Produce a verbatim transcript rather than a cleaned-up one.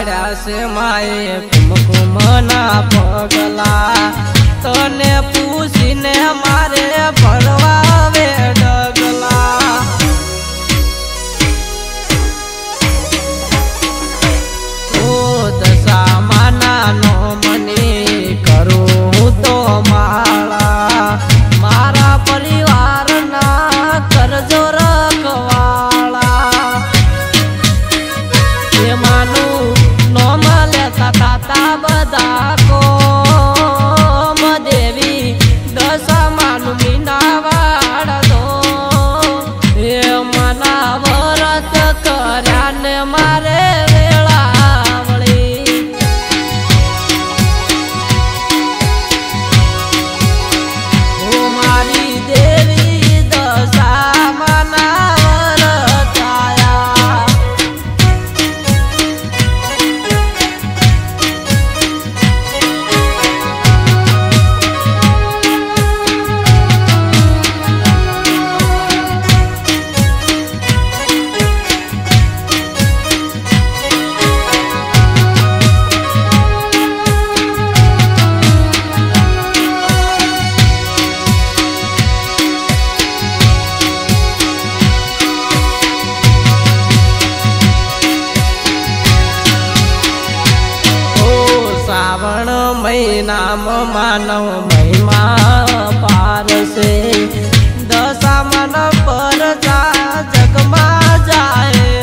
पाड़ा से माए कुमकुम ना पगला तने पूछी ने मारे भरवावे डगला ओ दशा माना नो मनी करूं तो माला मारा परिवार ना करजो रखवाला ये मानू नो मले ताता बदा को देवी दशा मानू मीना वाड़ दो ये मना व्रत कर्या ने मारे श्रावण महीना मानव महिमा पार से दशा मन पर जा जगमा जाए